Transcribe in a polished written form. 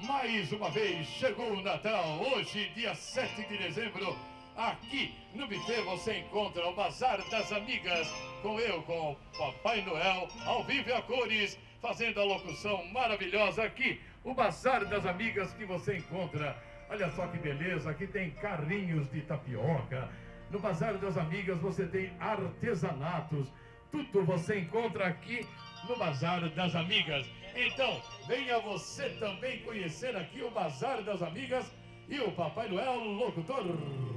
Mais uma vez chegou o Natal, hoje, dia 7 de dezembro. Aqui no buffet você encontra o Bazar das Amigas, com o Papai Noel, ao vivo e a cores, fazendo a locução maravilhosa aqui. O Bazar das Amigas que você encontra. Olha só que beleza, aqui tem carrinhos de tapioca. No Bazar das Amigas você tem artesanatos. Tudo você encontra aqui no Bazar das Amigas. Então, venha você também conhecer aqui o Bazar das Amigas e o Papai Noel locutor.